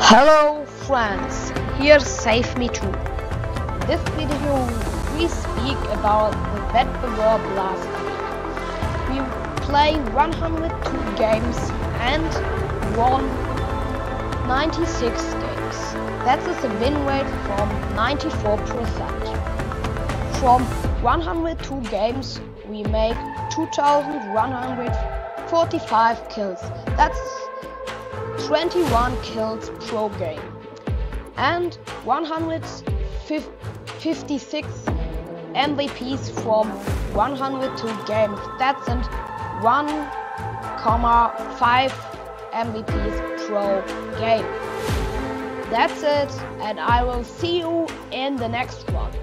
Hello friends, here's Save Me Too. In this video we speak about the Wettbewerb last week. We played 102 games and won 96 games. That is a win rate from 94%. From 102 games we make 2,145 kills. That's 21 kills per game and 156 MVPs from 102 games. That's 1,5 MVPs per game. That's it, and I will see you in the next one.